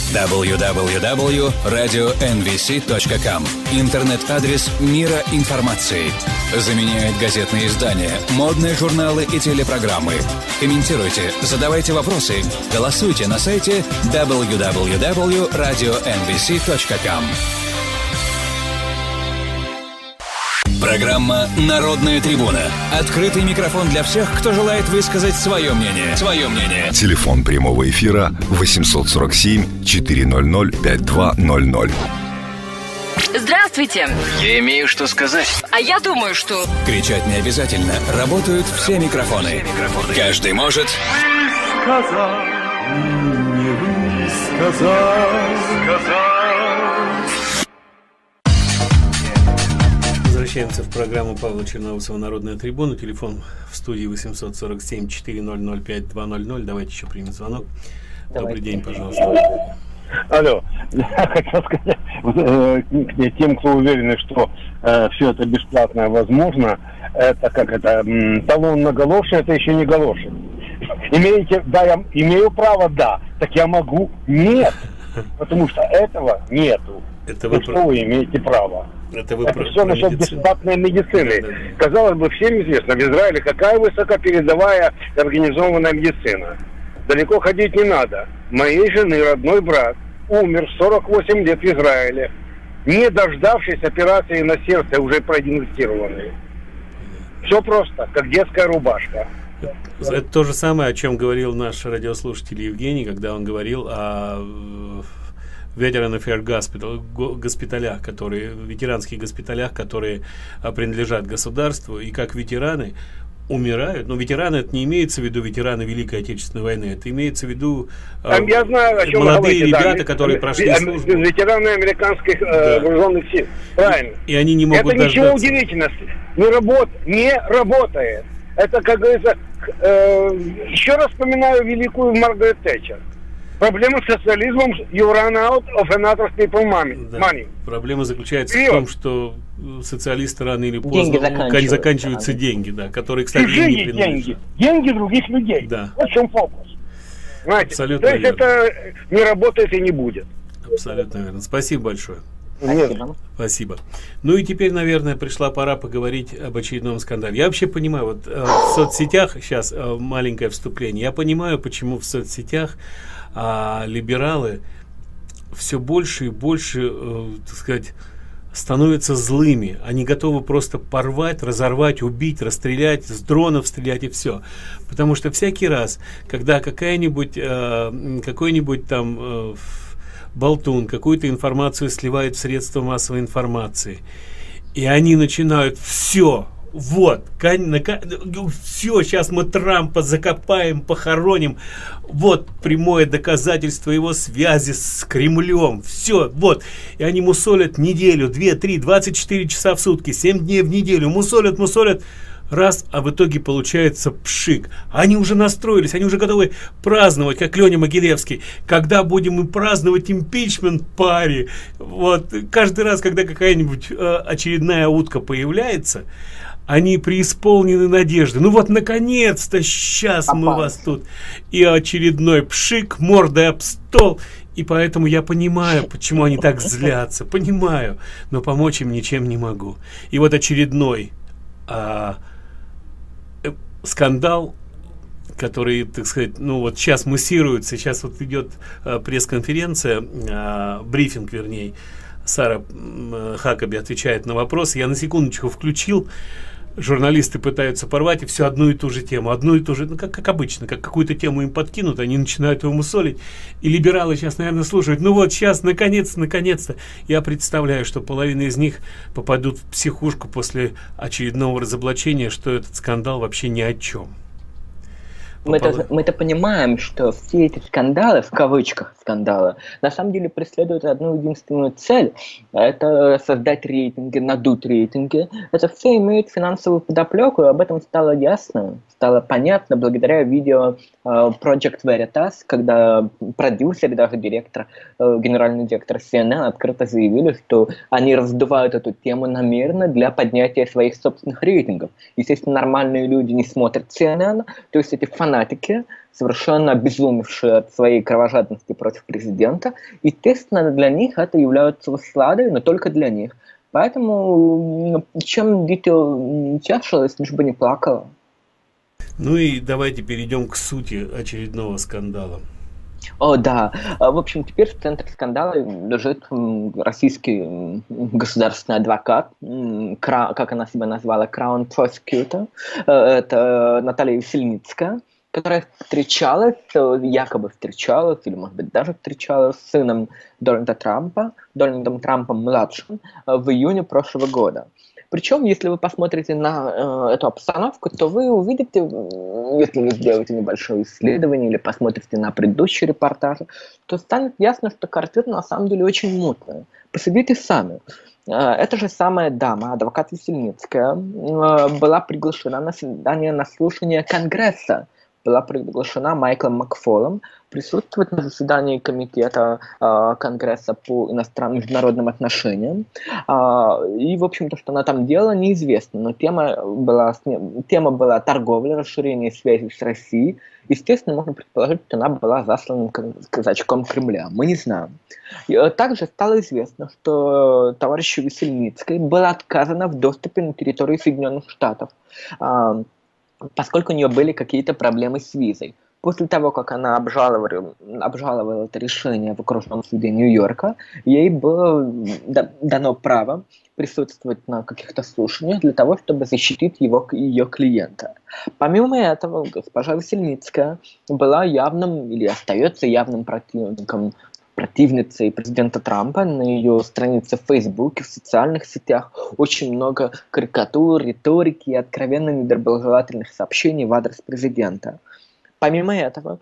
www.radionvc.com. Интернет-адрес мира информации. Заменяет газетные издания, модные журналы и телепрограммы. Комментируйте, задавайте вопросы, голосуйте на сайте www.radionvc.com. Программа «Народная трибуна». Открытый микрофон для всех, кто желает высказать свое мнение. Телефон прямого эфира 847-400-5200. Здравствуйте. Я имею что сказать. А я думаю, что... Кричать не обязательно. Работают все микрофоны. Каждый может... Сказал, не высказал. Возвращаемся в программу Павла Черноусова «Народная трибуна». Телефон в студии 847-400-5200. Давайте еще примем звонок. Добрый день, пожалуйста. Алло, я хотел сказать тем, кто уверен, что все это бесплатно возможно, это как это, талон на галоши, это еще не галоши. Имеете, да, я имею право, да, так я могу, нет, потому что этого нету. Это вы что вы имеете право? Это все насчет бесплатной медицины. Казалось бы, всем известно, в Израиле какая высокопередовая организованная медицина. Далеко ходить не надо. Моей жены родной брат умер в 48 лет в Израиле, не дождавшись операции на сердце, уже продиагностированной. Все просто, как детская рубашка. Это то же самое, о чем говорил наш радиослушатель Евгений, когда он говорил о Veteran Affairs Hospital, госпиталях, ветеранских госпиталях, которые принадлежат государству, и как ветераны умирают. Но ветераны, это не имеется в виду ветераны Великой Отечественной войны, это имеется в виду я знаю, о чем молодые ребята, да, которые прошли службу. Ветераны американских вооруженных сил. Правильно. И они не могут это ничего удивительного. Не работает. Это, как говорится, еще раз вспоминаю великую Маргарет Тэтчер. Проблема с социализмом you run out of another people money. Проблема заключается в том, что социалисты рано или поздно заканчиваются деньги, да, которые, кстати, не принадлежат. Деньги других людей. Да. Вот в чем фокус. Знаете? Абсолютно то есть верно. Это не работает и не будет. Абсолютно верно. Спасибо большое. Спасибо. Ну и теперь, наверное, пришла пора поговорить об очередном скандале. Я вообще понимаю, вот в соцсетях, сейчас маленькое вступление, я понимаю, почему в соцсетях либералы все больше и больше, так сказать, становятся злыми. Они готовы просто порвать, разорвать, убить, расстрелять, с дронов стрелять и все. Потому что всякий раз, когда какой-нибудь там болтун какую-то информацию сливает в средства массовой информации, и они начинают все, сейчас мы Трампа закопаем, похороним, вот прямое доказательство его связи с Кремлем, все, вот, и они мусолят неделю, 2, 3, 24 часа в сутки, 7 дней в неделю, мусолят, раз, а в итоге получается пшик. Они уже настроились, они уже готовы праздновать, как Леня Могилевский. Когда будем мы праздновать импичмент пари? Вот, каждый раз, когда какая-нибудь очередная утка появляется, они преисполнены надежды. Ну вот, наконец-то, сейчас мы вас тут. И очередной пшик, мордой об стол. И поэтому я понимаю, почему они так злятся. Понимаю, но помочь им ничем не могу. И вот очередной скандал, который, так сказать, ну вот сейчас муссируется, сейчас вот идет пресс-конференция, брифинг, вернее, Сара Хакаби отвечает на вопрос. Я на секундочку включил, журналисты пытаются порвать, и все одну и ту же тему, ну как обычно, как какую-то тему им подкинут, они начинают его мусолить, и либералы сейчас, наверное, слушают, ну вот сейчас, наконец-то, я представляю, что половина из них попадут в психушку после очередного разоблачения, что этот скандал вообще ни о чем. Мы-то понимаем, что все эти скандалы, в кавычках скандалы, на самом деле преследуют одну единственную цель. Это создать рейтинги, надуть рейтинги. Это все имеет финансовую подоплеку, и об этом стало ясно, стало понятно благодаря видео Project Veritas, когда продюсер, даже генеральный директор CNN открыто заявили, что они раздувают эту тему намеренно для поднятия своих собственных рейтингов. Естественно, нормальные люди не смотрят CNN, то есть эти фанаты фанатики, совершенно обезумевшие от своей кровожадности против президента. Естественно, для них это является усладой, но только для них. Поэтому чем дитё тешилось, лишь бы не плакало. Ну и давайте перейдем к сути очередного скандала. О, да. В общем, теперь в центре скандала лежит российский государственный адвокат, как она себя назвала, Crown Prosecutor, это Наталья Весельницкая, которая якобы встречалась, или, может быть, даже встречалась с сыном Дональда Трампа, Дональдом Трампом-младшим, в июне прошлого года. Причем, если вы посмотрите на эту обстановку, то вы увидите, если вы сделаете небольшое исследование или посмотрите на предыдущие репортажи, то станет ясно, что картина на самом деле очень мутная. Посудите сами. Эта же самая дама, адвокат Весельницкая, была приглашена на слушание Конгресса, была приглашена Майклом Макфолом присутствовать на заседании комитета Конгресса по международным отношениям. И, в общем-то, что она там делала, неизвестно. Но тема была торговля, расширение связей с Россией. Естественно, можно предположить, что она была засланным казачком Кремля. Мы не знаем. И также стало известно, что товарищу Весельницкой было отказано в доступе на территорию Соединенных Штатов, поскольку у нее были какие-то проблемы с визой. После того, как она обжаловала это решение в окружном суде Нью-Йорка, ей было дано право присутствовать на каких-то слушаниях для того, чтобы защитить ее клиента. Помимо этого, госпожа Весельницкая была явным или остается явным противницей президента Трампа. На ее странице в Фейсбуке, в социальных сетях очень много карикатур, риторики и откровенно недоброжелательных сообщений в адрес президента. Помимо этого,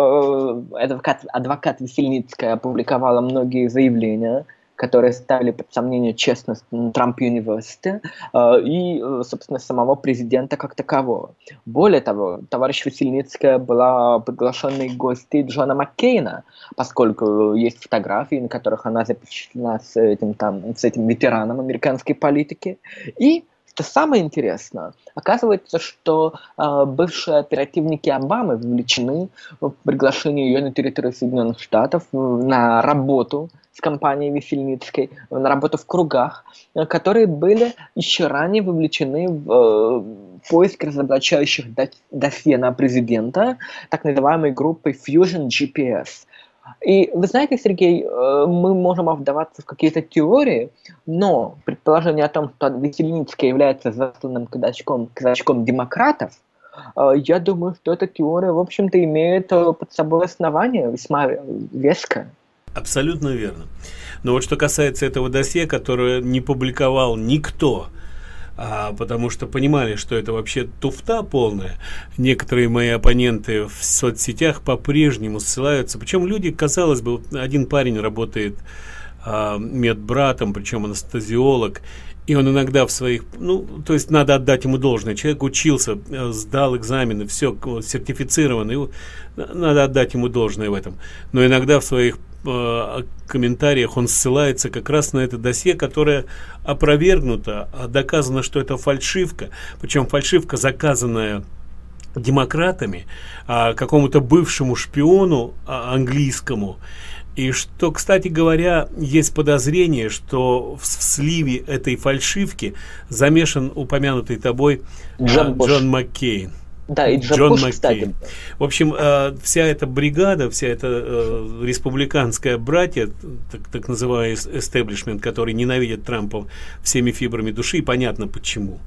адвокат Весельницкая опубликовала многие заявления, которые ставили под сомнение честность Трамп Юниверсити и, собственно, самого президента как такового. Более того, товарищ Весельницкая была приглашенной гостьей Джона Маккейна, поскольку есть фотографии, на которых она запечатлена с этим ветераном американской политики. И, что самое интересное, оказывается, что бывшие оперативники Обамы вовлечены в приглашение ее на территорию Соединенных Штатов на работу с компанией Весельницкой, на работу в кругах, которые были еще ранее вовлечены в поиск разоблачающих досье на президента, так называемой группой Fusion GPS. И вы знаете, Сергей, мы можем вдаваться в какие-то теории, но предположение о том, что Весельницкая является засланным казачком демократов, я думаю, что эта теория, в общем-то, имеет под собой основание весьма веское. Абсолютно верно. Но вот что касается этого досье, которое не публиковал никто, потому что понимали, что это вообще туфта полная. Некоторые мои оппоненты в соцсетях по-прежнему ссылаются. Причем люди, казалось бы, один парень работает медбратом, причем анестезиолог, и он иногда в своих, то есть надо отдать ему должное. Человек учился, сдал экзамены, все сертифицировано, и надо отдать ему должное в этом. Но иногда в своих комментариях он ссылается как раз на это досье, которое опровергнуто, доказано, что это фальшивка, причем фальшивка, заказанная демократами, какому-то бывшему шпиону английскому. И что, кстати говоря, есть подозрение, что в сливе этой фальшивки замешан упомянутый тобой Джон Маккейн. Да, и Джон Маккейн, кстати. В общем, вся эта бригада, вся эта республиканская братья, так называемый эстеблишмент, который ненавидит Трампа всеми фибрами души, и понятно почему.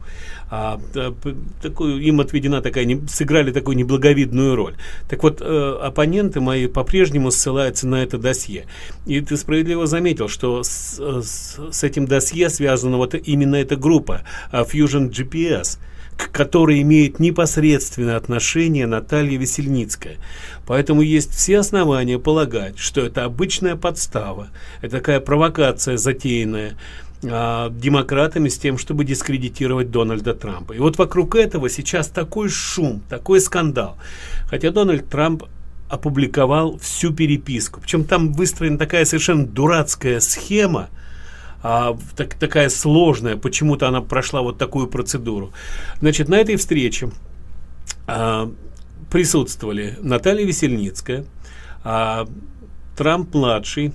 Им отведена сыграли такую неблаговидную роль. Так вот, оппоненты мои по-прежнему ссылаются на это досье. И ты справедливо заметил, что с этим досье связана вот именно эта группа Fusion GPS, к которой имеет непосредственное отношение Наталья Весельницкая. Поэтому есть все основания полагать, что это обычная подстава, это такая провокация, затеянная демократами с тем, чтобы дискредитировать Дональда Трампа. И вот вокруг этого сейчас такой шум, такой скандал. Хотя Дональд Трамп опубликовал всю переписку. Причем там выстроена такая совершенно дурацкая схема, такая сложная, почему-то она прошла вот такую процедуру. Значит, на этой встрече присутствовали Наталья Весельницкая, Трамп-младший,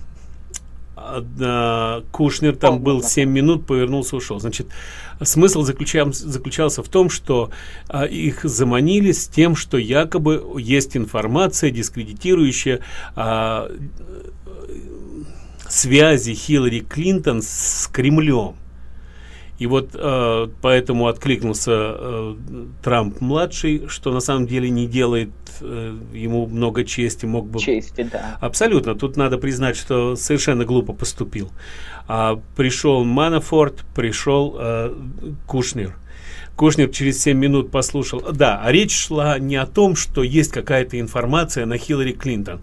Кушнер там был 7 минут, повернулся, ушел. Значит, смысл заключался в том, что их заманили с тем, что якобы есть информация, дискредитирующая связи Хиллари Клинтон с Кремлем. И вот поэтому откликнулся Трамп-младший, что на самом деле не делает ему много чести, мог бы... Чести, да. Абсолютно. Тут надо признать, что совершенно глупо поступил. Пришел Манафорт, пришел Кушнер. Кушнер через 7 минут послушал. Да, речь шла не о том, что есть какая-то информация на Хиллари Клинтон.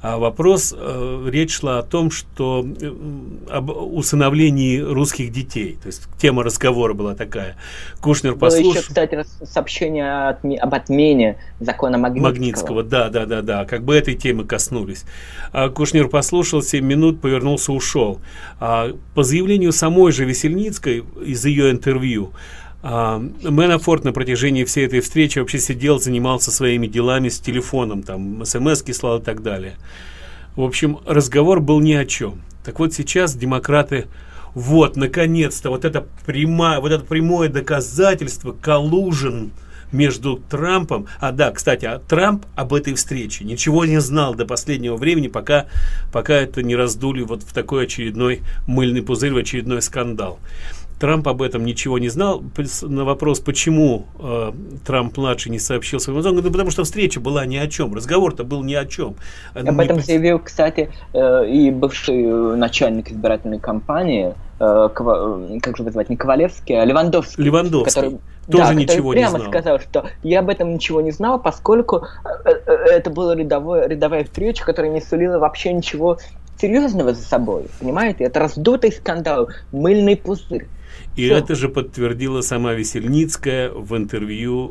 Речь шла о том, что об усыновлении русских детей. То есть тема разговора была такая. Кушнер послушал. Было еще, кстати, сообщение об отмене закона Магнитского. Да. Как бы этой темы коснулись. Кушнер послушал 7 минут, повернулся, ушел. По заявлению самой же Весельницкой из ее интервью, Манафорт на протяжении всей этой встречи вообще сидел, занимался своими делами с телефоном, там смс-ки слал и так далее. В общем, разговор был ни о чем. Так вот сейчас демократы, вот, наконец-то, вот это прямое доказательство, коллужен между Трампом. Кстати, Трамп об этой встрече ничего не знал до последнего времени, пока это не раздули вот в такой очередной мыльный пузырь, в очередной скандал. Трамп об этом ничего не знал. На вопрос, почему Трамп-младший не сообщил своему зону, потому что встреча была ни о чем, разговор-то был ни о чем. Об этом заявил, кстати, и бывший начальник избирательной кампании, как же назвать, не Ковалевский, а Левандовский. Который тоже ничего не знал. Прямо сказал, что я об этом ничего не знал, поскольку это была рядовая встреча, которая не сулила вообще ничего серьезного за собой. Понимаете? Это раздутый скандал, мыльный пузырь. И все. Это же подтвердила сама Весельницкая в интервью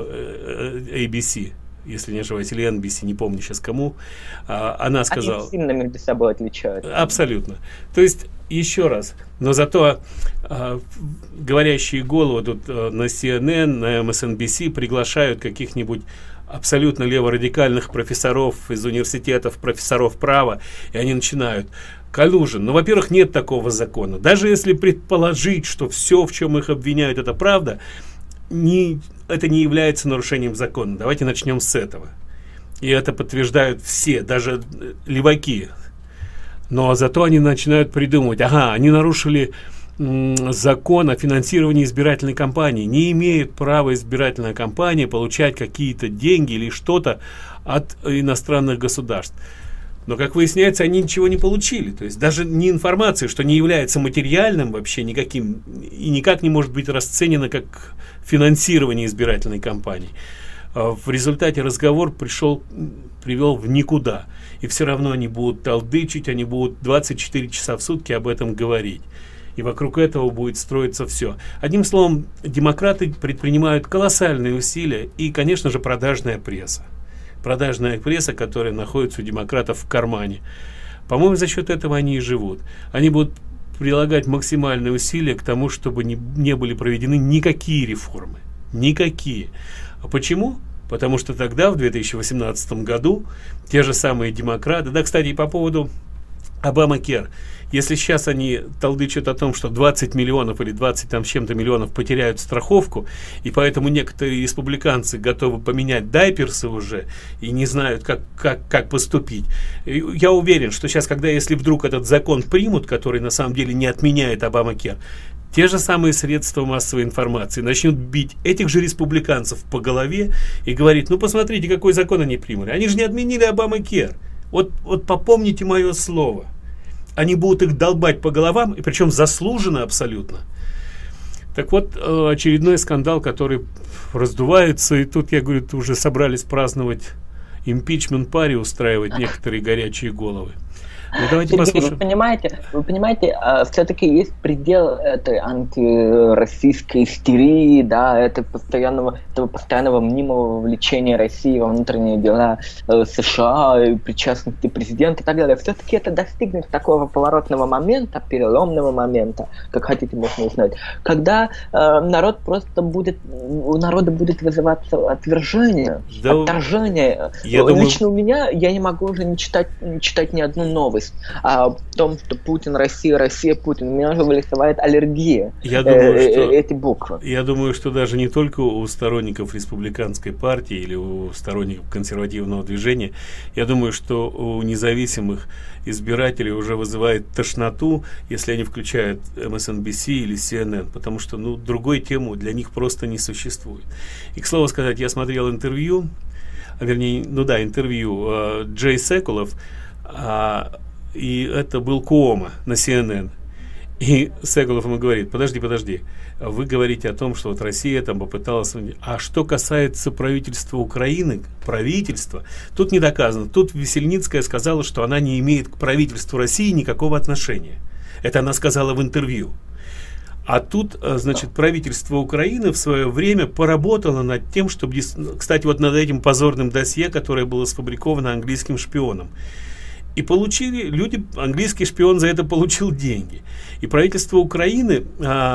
ABC, если не ошибаюсь, или NBC, не помню сейчас кому. Она сказала... Они сильно между собой отличаются. Абсолютно. То есть, еще раз, но зато говорящие головы тут на CNN, на MSNBC приглашают каких-нибудь абсолютно леворадикальных профессоров из университетов, профессоров права, и они начинают: коллужен. Ну, во-первых, нет такого закона. Даже если предположить, что все, в чем их обвиняют, это правда, это не является нарушением закона. Давайте начнем с этого. И это подтверждают все, даже леваки. Но зато они начинают придумывать: они нарушили закон о финансировании избирательной кампании. Не имеет права избирательная кампания получать какие-то деньги или что-то от иностранных государств. Но, как выясняется, они ничего не получили. То есть даже не информация, что не является материальным вообще никаким и никак не может быть расценено как финансирование избирательной кампании. В результате разговор привел в никуда. И все равно они будут толдычить, они будут 24 часа в сутки об этом говорить. И вокруг этого будет строиться все. Одним словом, демократы предпринимают колоссальные усилия и, конечно же, продажная пресса. Продажная пресса, которая находится у демократов в кармане. По-моему, за счет этого они и живут. Они будут прилагать максимальные усилия к тому, чтобы не были проведены никакие реформы. Никакие. А почему? Потому что тогда, в 2018 году, те же самые демократы... Да, кстати, и по поводу Обама-Кер. Если сейчас они толдычат о том, что 20 миллионов или 20 там с чем-то миллионов потеряют страховку, и поэтому некоторые республиканцы готовы поменять дайперсы уже и не знают, как поступить. Я уверен, что сейчас, если вдруг этот закон примут, который на самом деле не отменяет Обама-Кер, те же самые средства массовой информации начнут бить этих же республиканцев по голове и говорить: ну посмотрите, какой закон они приняли. Они же не отменили Обама-Кер. Вот попомните мое слово. Они будут их долбать по головам, и причем заслуженно абсолютно. Так вот, очередной скандал, который раздувается, и тут, я говорю, уже собрались праздновать импичмент-пари, устраивать некоторые горячие головы. Ну, давайте Сергей, послушаем. Вы понимаете, все-таки есть предел этой антироссийской истерии, да, этого постоянного мнимого вовлечения России во внутренние дела США, и причастности президента и так далее. Все-таки это достигнет такого поворотного момента, переломного момента, как хотите, можно узнать, когда народ просто будет, у народа будет вызываться отвержение, отторжение. Лично у меня, я не могу уже не читать ни одну новость о том, что Путин, Россия, Россия, Путин. У меня уже вылезает аллергия. Эти буквы. Я думаю, что даже не только у сторонников республиканской партии или у сторонников консервативного движения, я думаю, что у независимых избирателей уже вызывает тошноту, если они включают MSNBC или CNN, потому что, ну, другой темы для них просто не существует. И, к слову сказать, я смотрел интервью, интервью Джей Секулов, и это был Куомо на CNN. И Секулов ему говорит: подожди, вы говорите о том, что вот Россия там попыталась, а что касается правительства Украины, тут не доказано. Тут Весельницкая сказала, что она не имеет к правительству России никакого отношения. Это она сказала в интервью. А тут, значит, правительство Украины в свое время поработало над тем, чтобы, кстати, вот над этим позорным досье, которое было сфабриковано английским шпионом. И получили люди, английский шпион за это получил деньги. И правительство Украины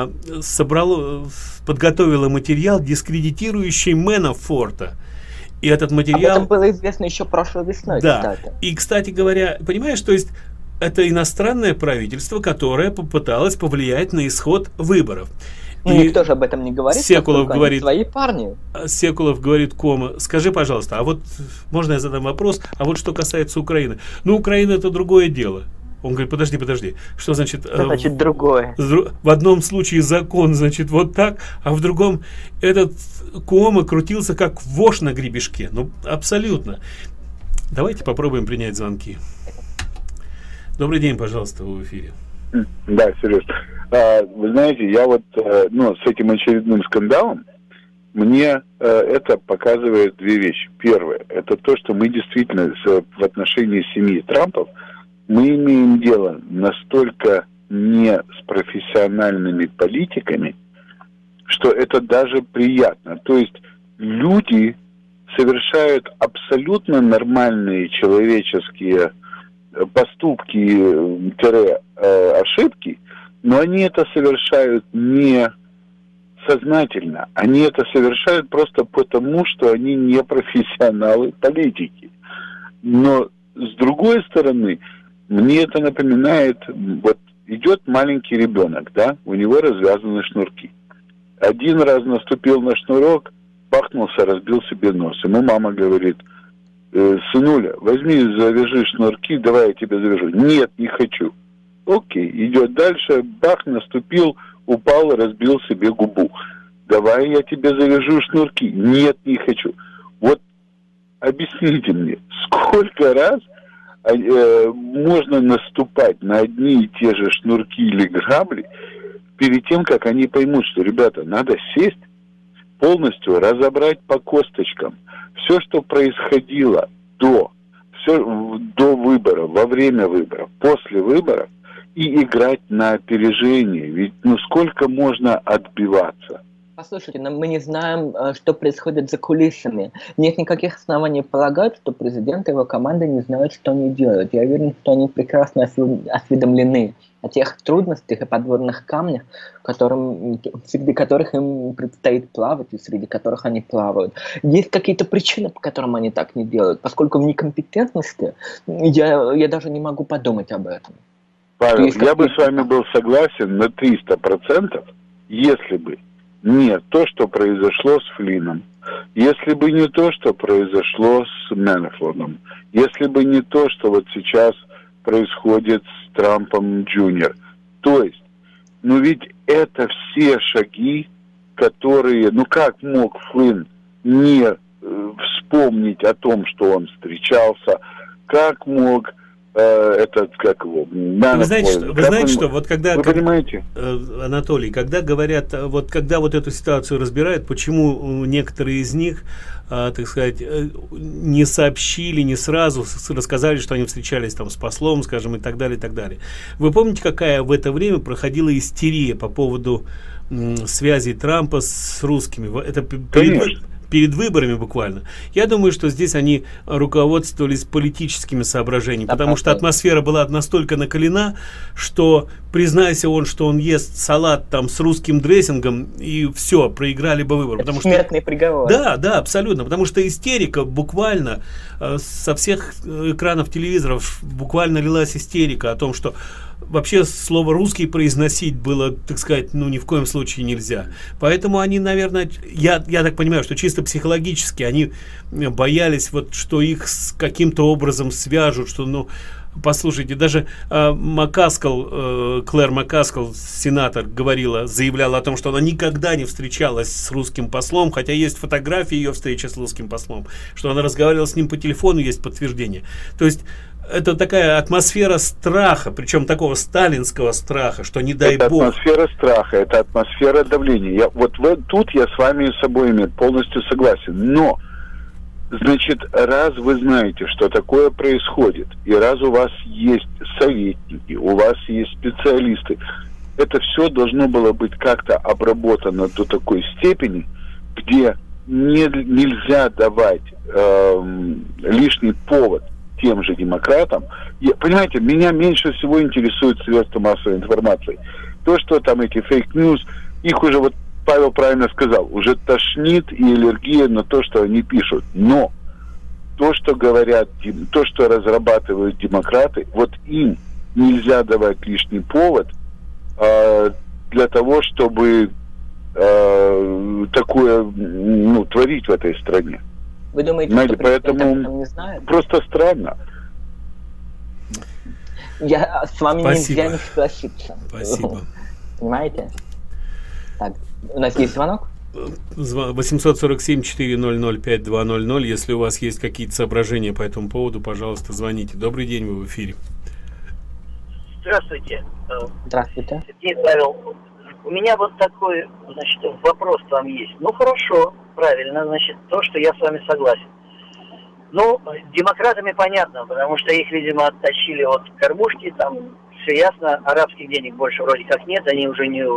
подготовило материал, дискредитирующий Манафорта. И этот материал... Об этом было известно еще прошлой весной. Да. Кстати. И, кстати говоря, понимаешь, то есть это иностранное правительство, которое попыталось повлиять на исход выборов. Никто же об этом не говорит. Секулов говорит, свои парни. Секулов говорит Куомо: скажи, пожалуйста, а вот можно я задам вопрос, а вот что касается Украины? Ну, Украина — это другое дело. Он говорит: подожди, что значит? Что значит другое? В одном случае закон, значит, вот так, а в другом этот Куомо крутился как вошь на гребешке. Ну, абсолютно. Давайте попробуем принять звонки. Добрый день, пожалуйста, вы в эфире. Да, Сереж. Вы знаете, я вот с этим очередным скандалом, мне это показывает две вещи. Первое, это то, что мы действительно в отношении семьи Трампов мы имеем дело настолько не с профессиональными политиками, что это даже приятно. То есть люди совершают абсолютно нормальные человеческие поступки-ошибки, но они это совершают не сознательно. Они это совершают просто потому, что они не профессионалы политики. Но с другой стороны, мне это напоминает, вот идет маленький ребенок, да, у него развязаны шнурки. Один раз наступил на шнурок, бахнулся, разбил себе нос. Ему мама говорит: сынуля, возьми, завяжи шнурки, давай я тебе завяжу. Нет, не хочу. Окей, идет дальше, бах, наступил, упал, разбил себе губу. Давай я тебе завяжу шнурки. Нет, не хочу. Вот объясните мне, сколько раз можно наступать на одни и те же шнурки или грабли перед тем, как они поймут, что, ребята, надо сесть, полностью разобрать по косточкам все, что происходило до выборов, во время выборов, после выборов, и играть на опережение. Ведь сколько можно отбиваться? Послушайте, но мы не знаем, что происходит за кулисами. Нет никаких оснований полагать, что президент и его команда не знают, что они делают. Я уверен, что они прекрасно осведомлены о тех трудностях и подводных камнях, среди которых им предстоит плавать и среди которых они плавают. Есть какие-то причины, по которым они так не делают, поскольку в некомпетентности я даже не могу подумать об этом. Павел, я бы с вами был согласен на 300%, если бы не то, что произошло с Флином, если бы не то, что произошло с Манафортом, если бы не то, что вот сейчас происходит с Трампом Джуниор. То есть, ведь это все шаги, которые, как мог Флин не вспомнить о том, что он встречался, как мог этот, как его, вы знаете, что вот когда, вы понимаете? Анатолий, когда говорят, вот когда вот эту ситуацию разбирают, почему некоторые из них, так сказать, не сообщили, не сразу рассказали, что они встречались там с послом, скажем, и так далее, и так далее. Вы помните, какая в это время проходила истерия по поводу связи Трампа с русскими? Это перед выборами буквально. Я думаю, что здесь они руководствовались политическими соображениями, потому что атмосфера была настолько накалена, что, признайся он, что он ест салат там с русским дрессингом, и все, проиграли бы выборы. Это смертный приговор. Да, абсолютно, потому что истерика буквально со всех экранов телевизоров буквально лилась истерика о том, что вообще слово «русский» произносить было, так сказать, ну ни в коем случае нельзя. Поэтому они, наверное, я так понимаю, что чисто психологически они боялись, вот, что их каким-то образом свяжут, что, ну, послушайте, даже Клэр Маккаскал, сенатор, заявляла о том, что она никогда не встречалась с русским послом, хотя есть фотографии ее встречи с русским послом, что она разговаривала с ним по телефону, есть подтверждение. То есть это такая атмосфера страха, причем такого сталинского страха, что не дай бог. Это атмосфера страха, это атмосфера давления. Тут я с вами с обоими полностью согласен. Но, значит, раз вы знаете, что такое происходит, и раз у вас есть советники, у вас есть специалисты, это все должно было быть как-то обработано до такой степени, где нельзя давать лишний повод тем же демократам. Понимаете, меня меньше всего интересует средства массовой информации. То, что там эти фейк-ньюс, их уже, вот Павел правильно сказал, уже тошнит и аллергия на то, что они пишут. Но то, что говорят, то, что разрабатывают демократы, вот им нельзя давать лишний повод для того, чтобы такое, ну, творить в этой стране. Вы думаете, знаете, что поэтому не знает? просто странно. Я с вами нельзя не согласиться. Спасибо. Понимаете? Так, у нас есть звонок? 847-400-5200. Если у вас есть какие-то соображения по этому поводу, пожалуйста, звоните. Добрый день, вы в эфире. Здравствуйте. Здравствуйте. Сергей, Павел. У меня вот такой, значит, вопрос вам есть. Ну, хорошо, правильно, значит, то, что я с вами согласен. Ну, демократами понятно, потому что их, видимо, оттащили от кормушки, там все ясно, арабских денег больше вроде как нет, они уже не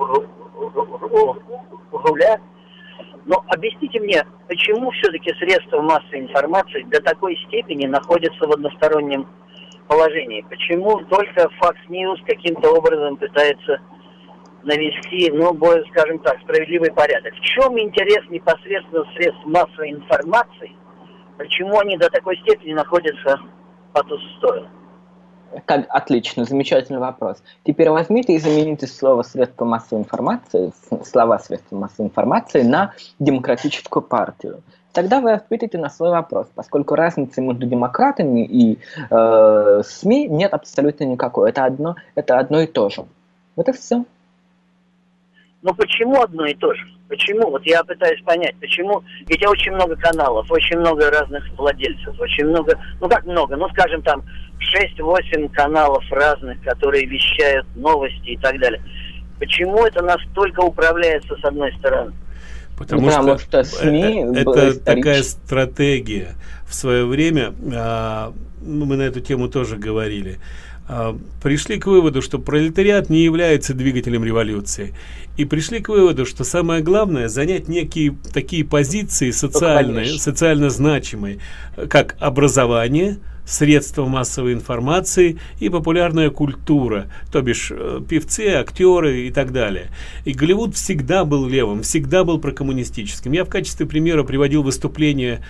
рулят. Но объясните мне, почему все-таки средства массовой информации до такой степени находятся в одностороннем положении? Почему только Fox News каким-то образом пытается навести, ну, более, скажем так, справедливый порядок? В чем интерес непосредственно средств массовой информации? Почему они до такой степени находятся по ту сторону? Как, отлично, замечательный вопрос. Теперь возьмите и замените слово «средства массовой информации», слова «средства массовой информации» на «демократическую партию». Тогда вы ответите на свой вопрос, поскольку разницы между демократами и СМИ нет абсолютно никакой. Это одно и то же. Вот и все. Но почему одно и то же? Почему? Вот я пытаюсь понять, почему. Ведь очень много каналов, очень много разных владельцев, очень много, ну как много, ну скажем там 6-8 каналов разных, которые вещают новости и так далее. Почему это настолько управляется с одной стороны? Потому что СМИ это такая стратегия. В свое время, мы на эту тему тоже говорили, пришли к выводу, что пролетариат не является двигателем революции. И пришли к выводу, что самое главное занять некие такие позиции социально значимые, как образование, средства массовой информации и популярная культура, то бишь певцы, актеры и так далее. И Голливуд всегда был левым, всегда был прокоммунистическим. Я в качестве примера приводил выступление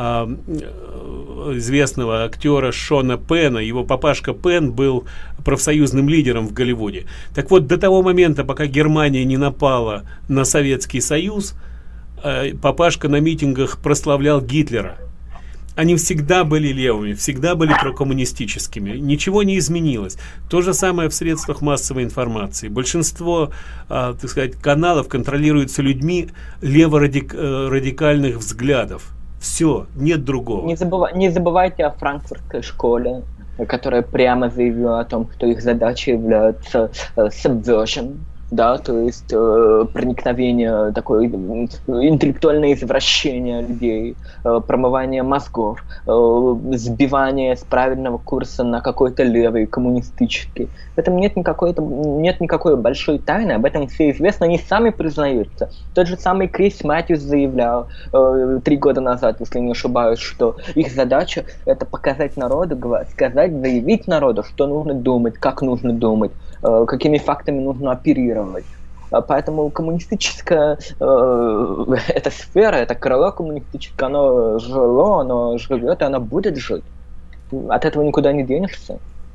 известного актера Шона Пенна. Его папашка Пен был профсоюзным лидером в Голливуде. Так вот, до того момента, пока Германия не напала на Советский Союз, папашка на митингах прославлял Гитлера. Они всегда были левыми, всегда были прокоммунистическими. Ничего не изменилось. То же самое в средствах массовой информации. Большинство, так сказать, каналов контролируются людьми леворадикальных взглядов. Все, нет другого. Не забывайте о франкфуртской школе. которая прямо заявила о том, что их задачей является subversion, да, то есть проникновение, такое интеллектуальное извращение людей, промывание мозгов, сбивание с правильного курса на какой-то левый, коммунистический. В этом нет никакой большой тайны, об этом все известно, они сами признаются. Тот же самый Крис Матьюс заявлял 3 года назад, если не ошибаюсь, что их задача — это показать народу, сказать, заявить народу, что нужно думать, как нужно думать, какими фактами нужно оперировать. Поэтому коммунистическая эта сфера, это крыло коммунистическое, оно жило, оно живет, и оно будет жить. От этого никуда не денешься.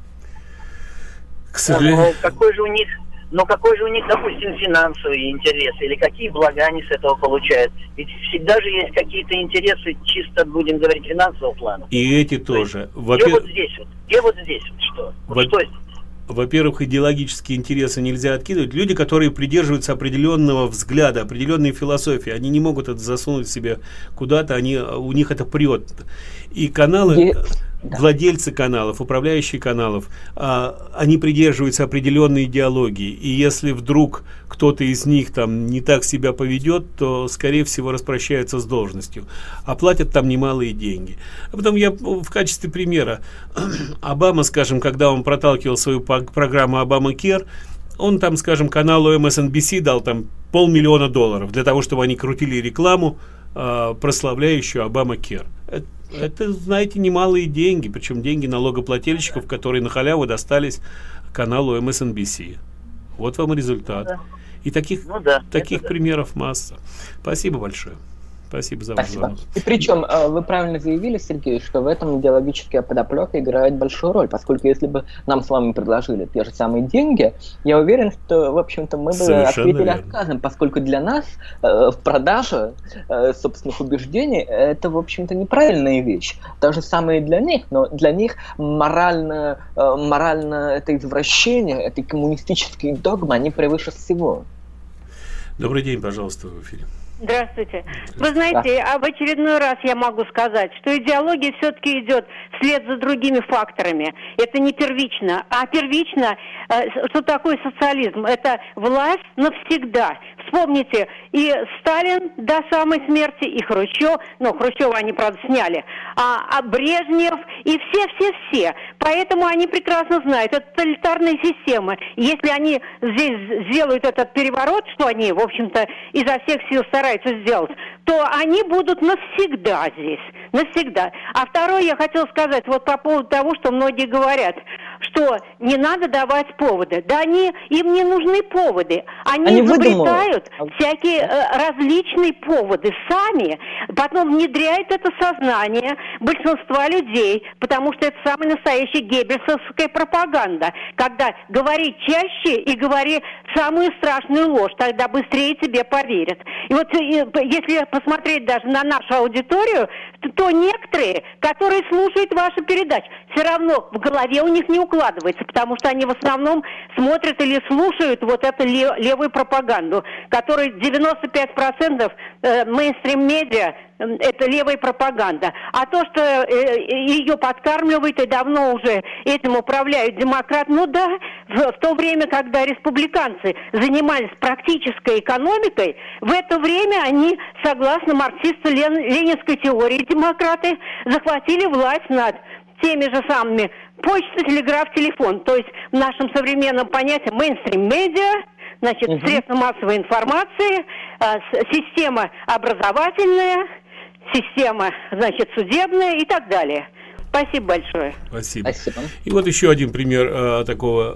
К сожалению. Какой же у них, допустим, финансовый интерес, или какие блага они с этого получают? Ведь всегда же есть какие-то интересы, чисто, будем говорить, финансового плана. И эти тоже. Где вот здесь что? Что здесь? Во-первых, идеологические интересы нельзя откидывать. Люди, которые придерживаются определенного взгляда, определенной философии, они не могут это засунуть себе куда-то, у них это прет. И каналы, владельцы каналов, управляющие каналов, они придерживаются определенной идеологии. И если вдруг кто-то из них там не так себя поведет, то, скорее всего, распрощаются с должностью. А платят там немалые деньги. А потом я в качестве примера. Обама, скажем, когда он проталкивал свою программу Obamacare, он там, скажем, каналу MSNBC дал там $500 000 для того, чтобы они крутили рекламу, прославляющую Obamacare. Это, знаете, немалые деньги, причем деньги налогоплательщиков, которые на халяву достались каналу MSNBC. Вот вам результат. Да. И таких примеров масса. Спасибо большое. Спасибо за ваш звонок. И причем вы правильно заявили, Сергей, что в этом идеологическая подоплека играет большую роль, поскольку если бы нам с вами предложили те же самые деньги, я уверен, что, в общем-то, мы бы ответили отказом, поскольку для нас в продаже собственных убеждений это, в общем-то, неправильная вещь. То же самое и для них, но для них морально это извращение, это коммунистические догмы, они превыше всего. Добрый день, пожалуйста, в эфире. Здравствуйте. Вы знаете, в очередной раз я могу сказать, что идеология все-таки идет вслед за другими факторами. Это не первично. А первично, что такое социализм? Это власть навсегда. Вспомните, и Сталин до самой смерти, и Хрущев, Хрущева они, правда, сняли, а Брежнев, и все. Поэтому они прекрасно знают, это тоталитарная система. Если они здесь сделают этот переворот, что они, в общем-то, изо всех сил стараются сделать, то они будут навсегда здесь. Навсегда. А второе я хотела сказать вот по поводу того, что многие говорят, что не надо давать поводы. Да им не нужны поводы. Они изобретают всякие различные поводы сами, потом внедряют это сознание большинства людей, потому что это самая настоящая геббельсовская пропаганда. Когда говори чаще и говори самую страшную ложь, тогда быстрее тебе поверят. И вот если посмотреть даже на нашу аудиторию, то некоторые, которые слушают ваши передачи, все равно в голове у них не укладывается, потому что они в основном смотрят или слушают вот эту левую пропаганду, которая 95% мейнстрим-медиа это левая пропаганда. А то, что ее подкармливают и давно уже этим управляют демократы, в то время, когда республиканцы занимались практической экономикой, в это время они, согласно марксистско-ленинской теории, демократы захватили власть над теми же самыми почта, телеграф, телефон. То есть в нашем современном понятии мейнстрим-медиа, средства массовой информации, система образовательная, система, судебная и так далее. Спасибо большое. Спасибо. И вот еще один пример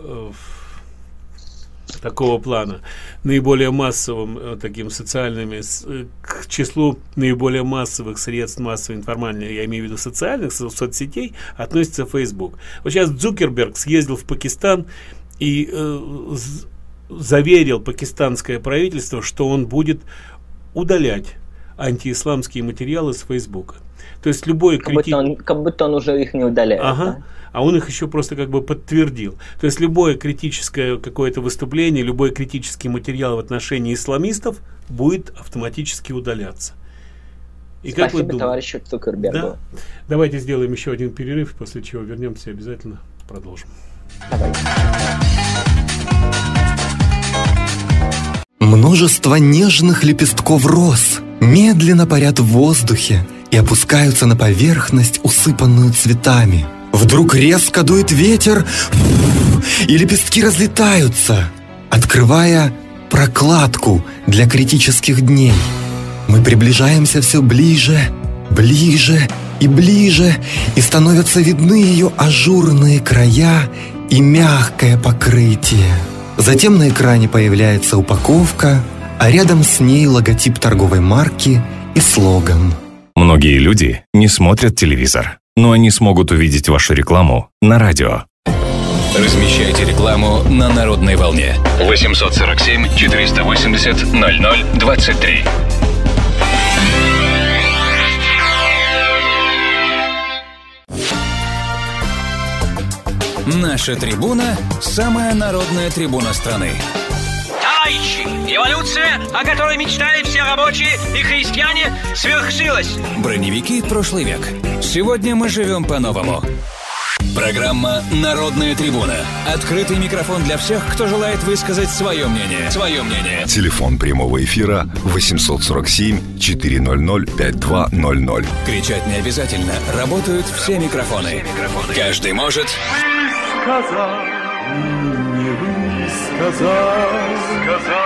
такого плана. Наиболее массовым таким социальными, к числу наиболее массовых средств массовой информации, я имею в виду социальных соцсетей, относится Facebook. Вот сейчас Цукерберг съездил в Пакистан и заверил пакистанское правительство, что он будет удалять антиисламские материалы с Фейсбука. То есть любой как будто он уже их не удаляет. Да? А он их еще просто подтвердил. То есть любое критическое какое-то выступление, любой критический материал в отношении исламистов будет автоматически удаляться. И как вы думаете? Товарищу Цукербергу. Да? Давайте сделаем еще один перерыв, после чего вернемся и обязательно продолжим. Давай. Множество нежных лепестков роз медленно парят в воздухе и опускаются на поверхность, усыпанную цветами. Вдруг резко дует ветер, и лепестки разлетаются, открывая прокладку для критических дней. Мы приближаемся все ближе, ближе и ближе, и становятся видны ее ажурные края и мягкое покрытие. Затем на экране появляется упаковка, а рядом с ней логотип торговой марки и слоган. Многие люди не смотрят телевизор, но они смогут увидеть вашу рекламу на радио. Размещайте рекламу на Народной волне. 847-480-00-23. Наша трибуна – самая народная трибуна страны. Товарищи, революция, о которой мечтали все рабочие и крестьяне, свершилась. Броневики – прошлый век. Сегодня мы живем по-новому. Программа «Народная трибуна». Открытый микрофон для всех, кто желает высказать свое мнение. Телефон прямого эфира 847-400-5200. Кричать не обязательно. Работают все микрофоны. Каждый может... Сказал, не высказал.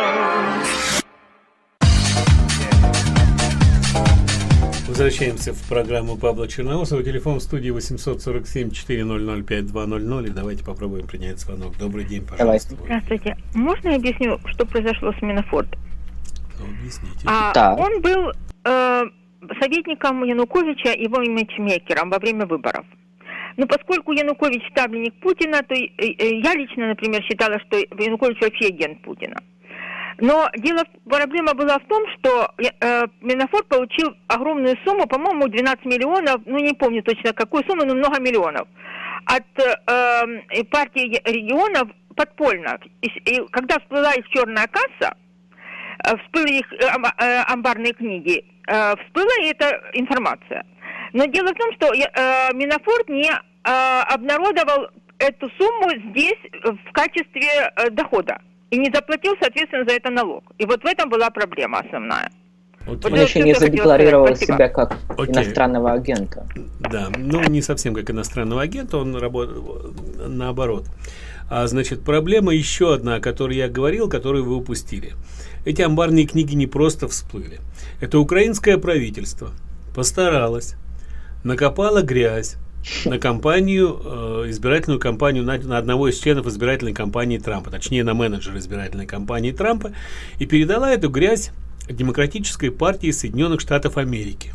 Возвращаемся в программу Павла Черноусова. Телефон в студии 847-400-5200. И давайте попробуем принять звонок. Добрый день, пожалуйста. Здравствуйте. Можно я объясню, что произошло с Манафортом? Ну, объясните. Он был советником Януковича и его имиджмейкером во время выборов. Но поскольку Янукович ставленник Путина, то я лично, например, считала, что Янукович вообще агент Путина. Но проблема была в том, что Манафорт получил огромную сумму, по-моему, 12 миллионов, ну не помню точно какую сумму, но много миллионов, от партии регионов подпольно. И когда всплыла их черная касса, всплыли их амбарные книги, всплыла и эта информация. Но дело в том, что Манафорт не обнародовал эту сумму здесь в качестве дохода. И не заплатил, соответственно, за это налог. И вот в этом была проблема основная. Он еще не задекларировал себя как иностранного агента. Да, ну не совсем как иностранного агента, он работал наоборот. Значит, проблема еще одна, о которой я говорил, которую вы упустили. Эти амбарные книги не просто всплыли. Это украинское правительство постаралось, накопало грязь на кампанию, избирательную кампанию на одного из членов избирательной кампании Трампа, точнее на менеджера избирательной кампании Трампа, и передала эту грязь Демократической партии Соединенных Штатов Америки.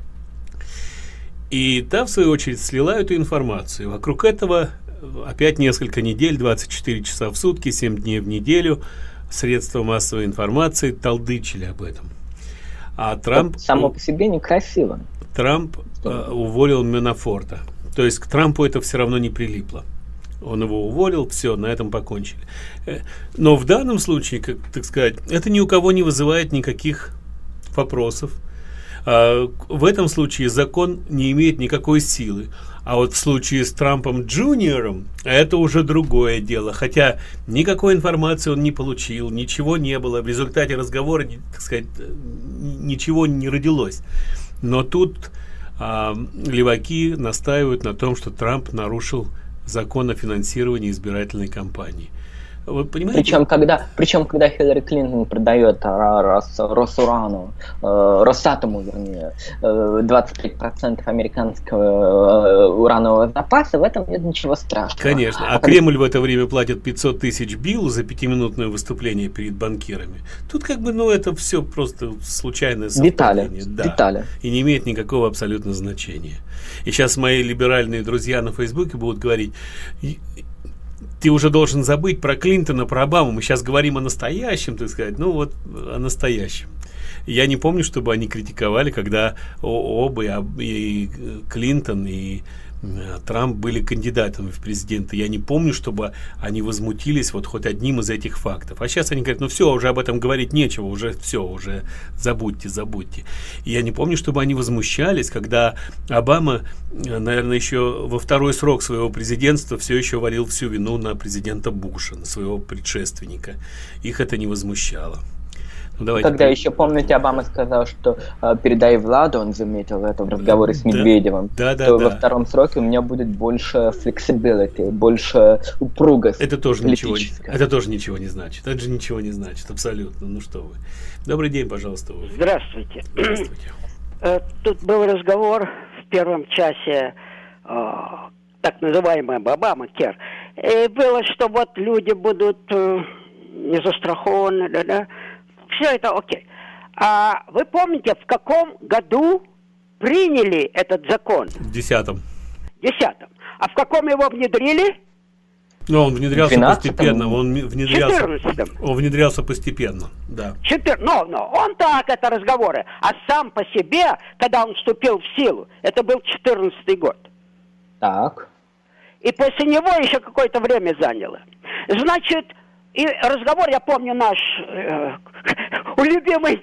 И та, в свою очередь, слила эту информацию. Вокруг этого опять несколько недель, 24 часа в сутки, 7 дней в неделю средства массовой информации толдычили об этом. А Трамп... Само по себе некрасиво. Трамп уволил Манафорта. То есть к Трампу это все равно не прилипло. Он его уволил, все, на этом покончили. Но в данном случае, как так сказать, это ни у кого не вызывает никаких вопросов. В этом случае закон не имеет никакой силы. А вот в случае с Трампом Джуниором это уже другое дело. Хотя никакой информации он не получил, ничего не было. В результате разговора, так сказать, ничего не родилось. Но тут леваки настаивают на том, что Трамп нарушил закон о финансировании избирательной кампании. Вы понимаете? Причем когда Хиллари Клинтон продает Росатому, вернее, 25% американского уранового запаса, в этом нет ничего страшного. Конечно. А Кремль в это время платит 500 тысяч Биллу за 5-минутное выступление перед банкирами. Тут как бы, это все просто случайное совпадение. Детали. И не имеет никакого абсолютно значения. И сейчас мои либеральные друзья на Фейсбуке будут говорить: ты уже должен забыть про Клинтона, про Обаму. Мы сейчас говорим о настоящем, так сказать. О настоящем. Я не помню, чтобы они критиковали, когда оба, и Клинтон, и Трамп были кандидатами в президенты. Я не помню, чтобы они возмутились вот хоть одним из этих фактов. А сейчас они говорят, ну все, уже об этом говорить нечего, уже все, уже забудьте. И я не помню, чтобы они возмущались, когда Обама, наверное, еще во второй срок своего президентства все еще валил всю вину на президента Буша, на своего предшественника. Их это не возмущало. Ну, когда еще, помните, Обама сказал, что передай Владу, он заметил это в разговоре с Медведевым, что во втором сроке у меня будет больше flexibility, больше упругость. Это тоже ничего не значит. Это же ничего не значит, абсолютно. Ну что вы. Добрый день, пожалуйста. Здравствуйте. Тут был разговор в первом часе так называемый Обама-кер. И было, что вот люди будут не застрахованы, да. Все это окей. А вы помните, в каком году приняли этот закон? В 10-м. А в каком его внедрили? Ну, он внедрялся постепенно. Он внедрялся постепенно, да. Но он так, это разговоры. А сам по себе, когда он вступил в силу, это был 14-й год. Так. И после него еще какое-то время заняло. Значит, и разговор, я помню, наш любимый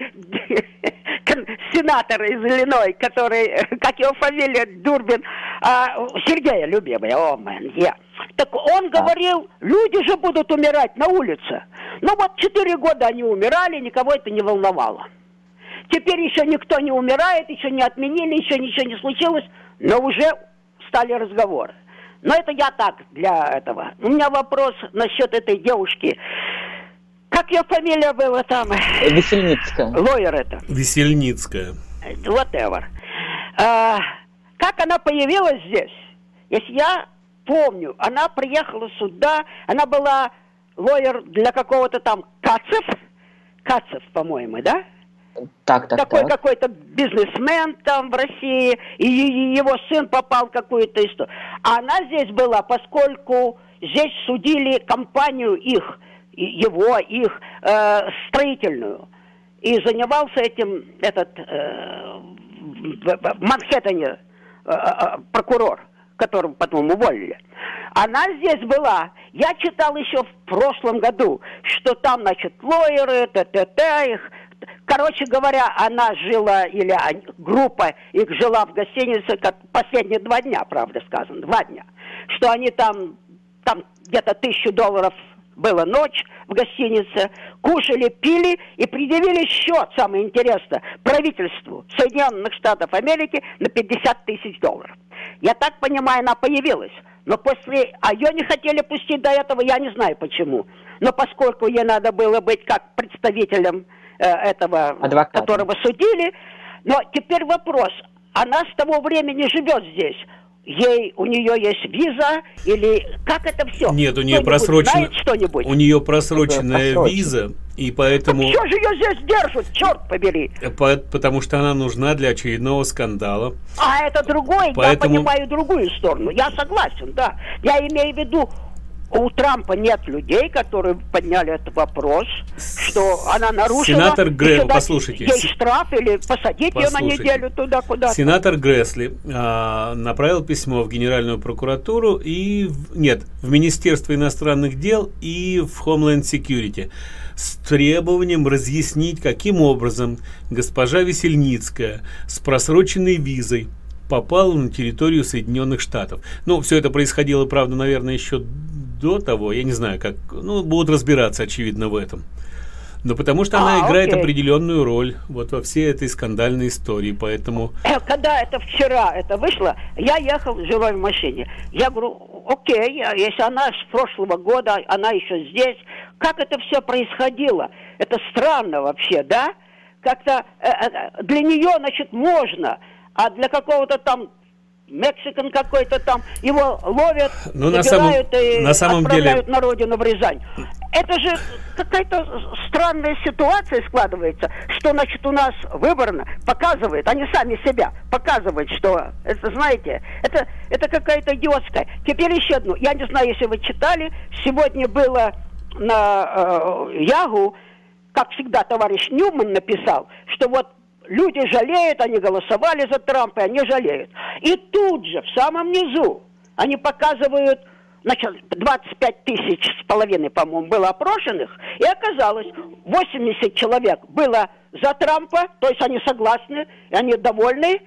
сенатор из Иллинойса, который, как его фамилия, Дурбин, Сергея любимый, Так он говорил, люди же будут умирать на улице. Ну вот 4 года они умирали, никого это не волновало. Теперь еще никто не умирает, еще не отменили, еще ничего не случилось, но уже стали разговоры. Но это я так, для этого. У меня вопрос насчет этой девушки. Как ее фамилия была там? Весельницкая. Лоер это. Весельницкая. Whatever. Как она появилась здесь? Если я помню, она приехала сюда, она была лоер для какого-то там Кацев, по-моему, да? Такой какой-то бизнесмен там в России, и его сын попал в какую-то историю. А она здесь была, поскольку здесь судили компанию их строительную. И занимался этим в Манхэттене прокурор, которого потом уволили. Она здесь была. Я читал еще в прошлом году, что там, значит, лоеры, их. Короче говоря, она жила, или группа их жила в гостинице последние 2 дня, правда сказано, 2 дня. Что они там где-то $1000 была ночь в гостинице, кушали, пили и предъявили счет, самое интересное, правительству Соединенных Штатов Америки на $50 000. Я так понимаю, она появилась. Но ее не хотели пустить до этого, я не знаю почему. Но поскольку ей надо было быть как представителем этого, адвоката, которого судили. Но теперь вопрос. Она с того времени живет здесь. У нее есть виза или как это все? Нет, у нее просроченная виза, и поэтому... Так что же ее здесь держат, черт побери? Потому что она нужна для очередного скандала. А это другой, я понимаю другую сторону. Я согласен, да. Я имею в виду, у Трампа нет людей, которые подняли этот вопрос, что она нарушила. Сенатор Грэсли, послушайте. Ей штраф или посадить ее на неделю туда куда-то. Сенатор Грэсли направил письмо в Генеральную прокуратуру в Министерство иностранных дел и в Homeland Security с требованием разъяснить, каким образом госпожа Весельницкая с просроченной визой попала на территорию Соединенных Штатов. Ну, все это происходило, правда, наверное, еще до того, я не знаю, как, будут разбираться, очевидно, в этом. Но потому что она играет определенную роль вот во всей этой скандальной истории, поэтому... Когда это вчера это вышло, я ехал в жилой машине. Я говорю, окей, если она с прошлого года, она еще здесь, как это все происходило? Это странно вообще, да? Как-то для нее, значит, можно, а для какого-то там Мексикан какой-то там, его ловят, забирают и отправляют на родину в Рязань. Это же какая-то странная ситуация складывается, что, значит, у нас выборно показывает, они сами себя показывают, что, это, знаете, это какая-то идиотская. Теперь еще одну, я не знаю, если вы читали, сегодня было на Ягу, как всегда, товарищ Ньюман написал, что вот люди жалеют, они голосовали за Трампа, они жалеют. И тут же, в самом низу, они показывают, значит, 25 тысяч с половиной, по-моему, было опрошенных, и оказалось, 80 человек было за Трампа, то есть они согласны, и они довольны,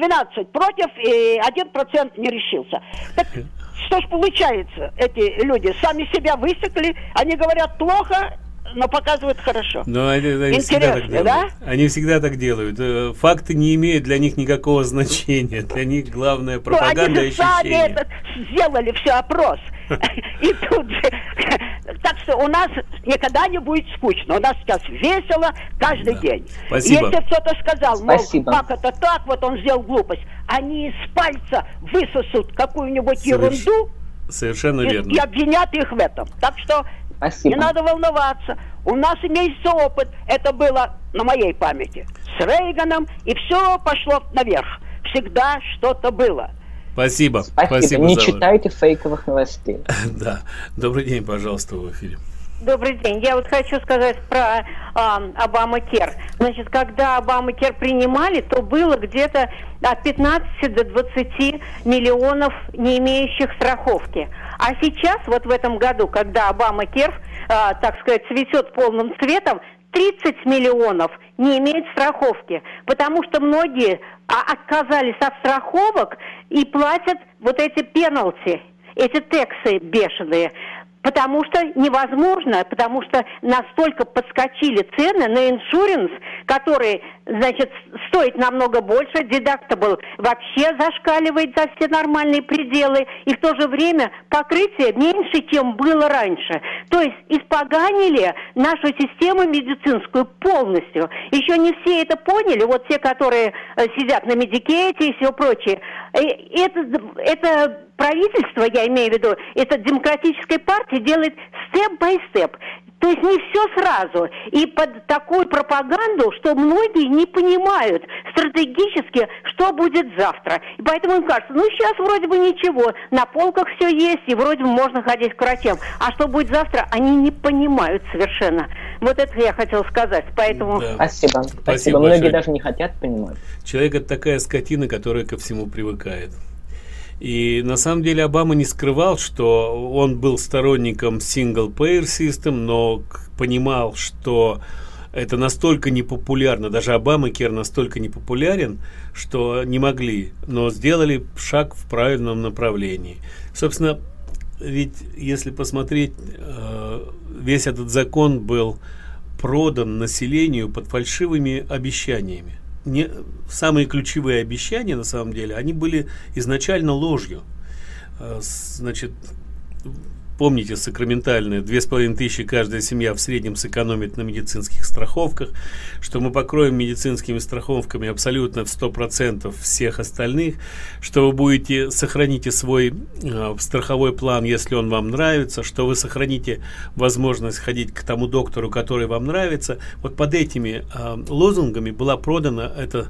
12 против, и 1% не решился. Так что ж получается, эти люди сами себя высекли, они говорят плохо, но показывают хорошо. Но они всегда так делают. Да? Они всегда так делают. Факты не имеют для них никакого значения. Для них главное пропаганда и ощущение. Они сами сделали все опрос. И тут же... Так что у нас никогда не будет скучно. У нас сейчас весело каждый день. Спасибо. Если кто-то сказал, мол, как это так, вот он сделал глупость, они из пальца высосут какую-нибудь ерунду. Совершенно верно. И обвинят их в этом. Так что не надо волноваться. У нас имеется опыт. Это было на моей памяти. С Рейганом. И все пошло наверх. Всегда что-то было. Спасибо. Спасибо. Не читайте фейковых новостей. Да. Добрый день, пожалуйста, в эфире. Добрый день. Я вот хочу сказать про Обама-Кер. Значит, когда Обама-Кер принимали, то было где-то от 15 до 20 миллионов не имеющих страховки. А сейчас, вот в этом году, когда Обама-Кер, так сказать, цветет полным цветом, 30 миллионов не имеют страховки, потому что многие отказались от страховок и платят вот эти пеналти, эти тексы бешеные. Потому что невозможно, потому что настолько подскочили цены на иншуранс, который, значит, стоит намного больше, дедактабл вообще зашкаливает за все нормальные пределы, и в то же время покрытие меньше, чем было раньше. То есть испоганили нашу систему медицинскую полностью. Еще не все это поняли, вот те, которые сидят на медикете и все прочее. Это правительство, я имею в виду, это демократическая партия делает степ-бай-степ. То есть не все сразу. И под такую пропаганду, что многие не понимают стратегически, что будет завтра. И поэтому им кажется, ну сейчас вроде бы ничего, на полках все есть, и вроде бы можно ходить к врачам. А что будет завтра, они не понимают совершенно. Вот это я хотела сказать. Поэтому... Да. Спасибо. Многие даже не хотят понимать. Человек — это такая скотина, которая ко всему привыкает. И на самом деле Обама не скрывал, что он был сторонником single-payer system, но понимал, что это настолько непопулярно, даже Обама-Кер настолько непопулярен, что не могли, но сделали шаг в правильном направлении. Собственно, ведь если посмотреть, весь этот закон был продан населению под фальшивыми обещаниями. Самые ключевые обещания, на самом деле, они были изначально ложью. Значит, помните, сакраментальные 2500 каждая семья в среднем сэкономит на медицинских страховках, что мы покроем медицинскими страховками абсолютно в 100% всех остальных, что вы сохраните свой страховой план, если он вам нравится, что вы сохраните возможность ходить к тому доктору, который вам нравится. Вот под этими лозунгами была продана эта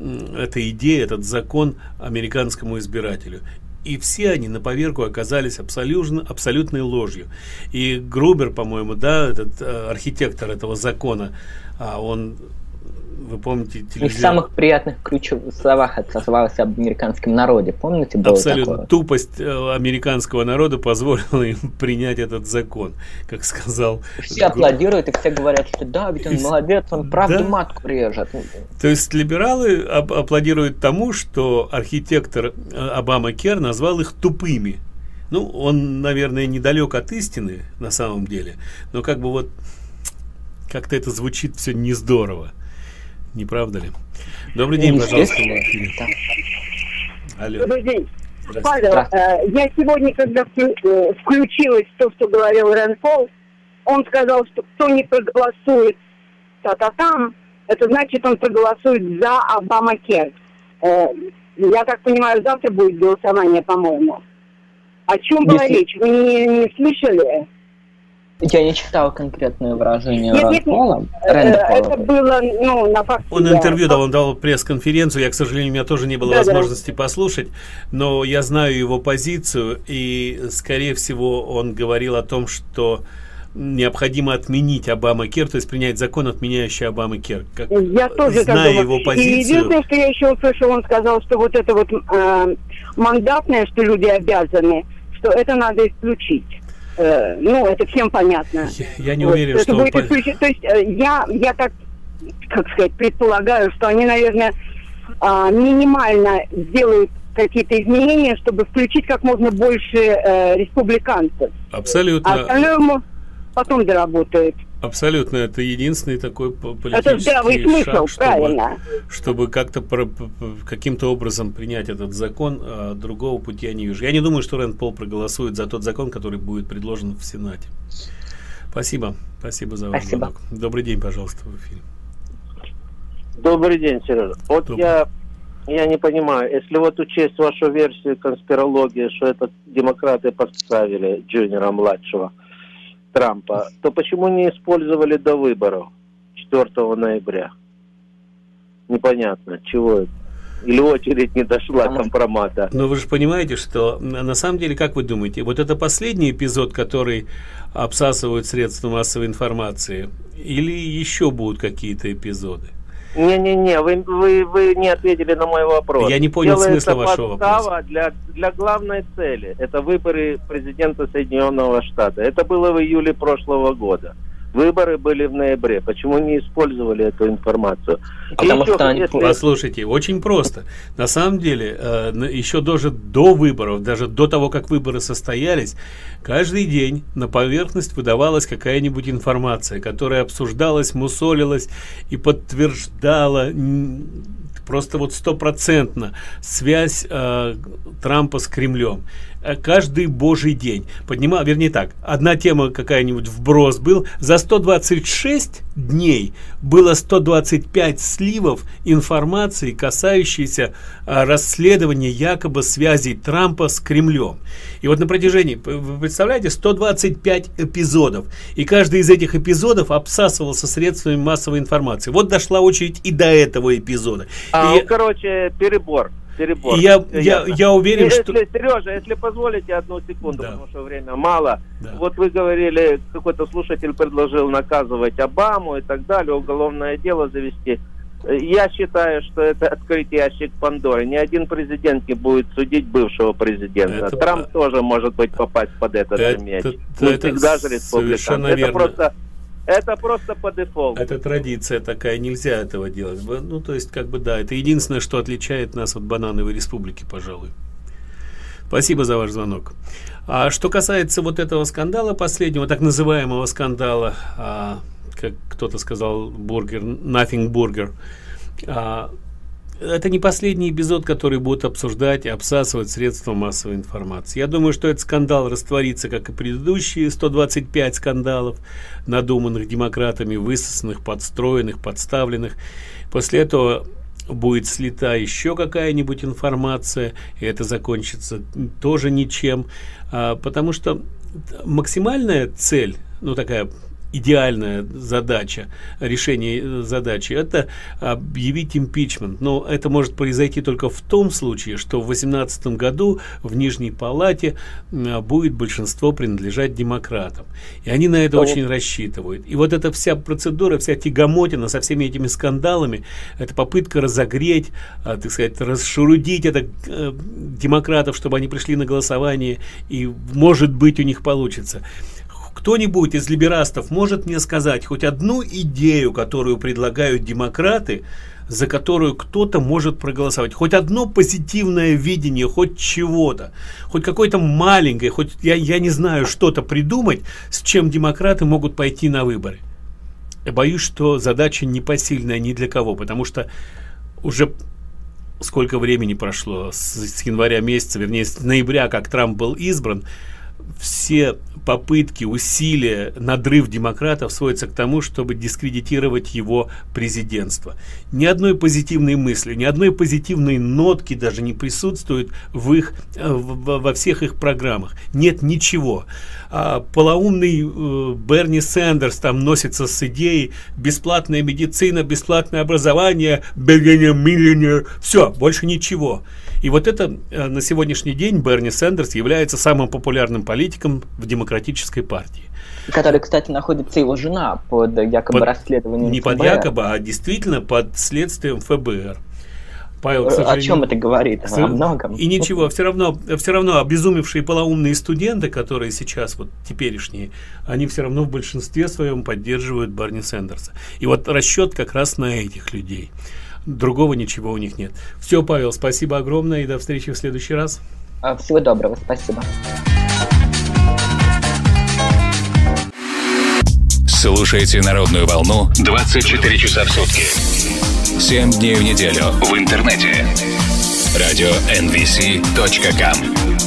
идея, этот закон американскому избирателю. И все они на поверку оказались абсолютной ложью. И Грубер, по-моему, да, этот архитектор этого закона, он, вы помните, в самых приятных ключевых словах отозвался об американском народе. Помните, было абсолютно такое? Тупость американского народа позволила им принять этот закон, как сказал. Все аплодируют, и все говорят, что да, ведь он молодец, он правду матку режет. То есть либералы аплодируют тому, что архитектор Обама-Кер назвал их тупыми. Ну, он, наверное, недалек от истины на самом деле, но как бы вот как-то это звучит все не здорово. Не правда ли? Добрый день, пожалуйста. Алло. Добрый день. Павел, я сегодня, когда включилась в то, что говорил Рэн Пол, он сказал, что кто не проголосует та-та-там, это значит, он проголосует за Обама-Кер. Я так понимаю, завтра будет голосование, по-моему. О чем была речь? Вы не слышали? Я не читал конкретное выражение Рэнда Пола. Это было, на факте. Он интервью дал, он дал пресс-конференцию. Я, к сожалению, у меня тоже не было возможности послушать, но я знаю его позицию, и, скорее всего, он говорил о том, что необходимо отменить Обама-Кер, то есть принять закон, отменяющий Обама-Кер. Я тоже зная так его думаю. позицию... И единственное, что я еще услышал, он сказал, что вот это вот мандатное, что люди обязаны, что это надо исключить. Ну, это всем понятно. Я не уверен, это что... будет исключить. То есть я так, как сказать, предполагаю, что они, наверное, минимально сделают какие-то изменения, чтобы включить как можно больше республиканцев. Абсолютно. А остальное потом доработают. Абсолютно. Это единственный такой политический смысл, шаг, чтобы как-то каким-то образом принять этот закон. А другого пути я не вижу. Я не думаю, что Рэнд Пол проголосует за тот закон, который будет предложен в Сенате. Спасибо. Спасибо за ваш звонок. Добрый день, пожалуйста, в эфире. Добрый день, Сережа. Вот я не понимаю, если вот учесть вашу версию конспирологии, что это демократы подставили Джуниора-младшего Трампа, то почему не использовали до выборов 4 ноября? Непонятно, чего это? Или очередь не дошла компромата? Но вы же понимаете, что на самом деле, как вы думаете, вот это последний эпизод, который обсасывают средства массовой информации, или еще будут какие-то эпизоды? Не-не-не, вы не ответили на мой вопрос. Я не понял смысла вашего вопроса. Для главной цели. Это выборы президента Соединенного Штата. Это было в июле прошлого года. Выборы были в ноябре. Почему не использовали эту информацию? Послушайте, очень просто. На самом деле, еще даже до выборов, даже до того, как выборы состоялись, каждый день на поверхность выдавалась какая-нибудь информация, которая обсуждалась, мусолилась и подтверждала просто вот 100% связь Трампа с Кремлем. Каждый божий день поднимал, вернее так, одна тема какая-нибудь вброс был, за 126 дней было 125 сливов информации, касающейся расследования якобы связей Трампа с Кремлем. И вот на протяжении, вы представляете, 125 эпизодов, и каждый из этих эпизодов обсасывался средствами массовой информации. Вот дошла очередь и до этого эпизода. Короче, перебор. И я уверен, что... Сережа, если позволите одну секунду, потому что время мало. Вот вы говорили, какой-то слушатель предложил наказывать Обаму и так далее, уголовное дело завести. Я считаю, что это открыть ящик Пандоры. Ни один президент не будет судить бывшего президента. Трамп тоже может быть попасть под этот мяч. Мы всегда же республиканцы. Это просто по дефолту. Это традиция такая, нельзя этого делать. Ну, то есть, как бы, да, это единственное, что отличает нас от банановой республики, пожалуй. Спасибо за ваш звонок. А что касается вот этого скандала последнего, так называемого скандала, как кто-то сказал, бургер, nothing burger, это не последний эпизод, который будут обсуждать и обсасывать средства массовой информации. Я думаю, что этот скандал растворится, как и предыдущие 125 скандалов, надуманных демократами, высосанных, подстроенных, подставленных. После этого будет слита еще какая-нибудь информация, и это закончится тоже ничем, потому что максимальная цель, ну такая идеальная задача, решение задачи, это объявить импичмент. Но это может произойти только в том случае, что в 2018 году в Нижней Палате будет большинство принадлежать демократам. И они на это очень рассчитывают. И вот эта вся процедура, вся тягомотина со всеми этими скандалами, это попытка разогреть, так сказать, расшурудить это демократов, чтобы они пришли на голосование, и, может быть, у них получится. Кто-нибудь из либерастов может мне сказать хоть одну идею, которую предлагают демократы, за которую кто-то может проголосовать? Хоть одно позитивное видение, хоть чего-то, хоть какое-то маленькое, хоть я не знаю, что-то придумать, с чем демократы могут пойти на выборы. Я боюсь, что задача непосильная ни для кого, потому что уже сколько времени прошло с января месяца, вернее, с ноября, как Трамп был избран, все попытки, усилия, надрыв демократов сводятся к тому, чтобы дискредитировать его президентство. Ни одной позитивной мысли, ни одной позитивной нотки даже не присутствует во всех их программах. Нет ничего. Полоумный Берни Сандерс там носится с идеей бесплатная медицина, бесплатное образование, биллионер, все, больше ничего. И вот это на сегодняшний день Берни Сандерс является самым популярным политиком в Демократической партии. Который, кстати, находится его жена под якобы расследованием не ФБР. Под якобы, а действительно под следствием ФБР. Павел, к сожалению, о чем это говорит? О многом. И ничего, все равно обезумевшие полоумные студенты, которые сейчас вот теперешние, они все равно в большинстве своем поддерживают Берни Сандерса. И вот расчет как раз на этих людей. Другого ничего у них нет. Все, Павел, спасибо огромное и до встречи в следующий раз. Всего доброго, спасибо. Слушайте «Народную волну» 24 часа в сутки. 7 дней в неделю в интернете. Radio NVC.com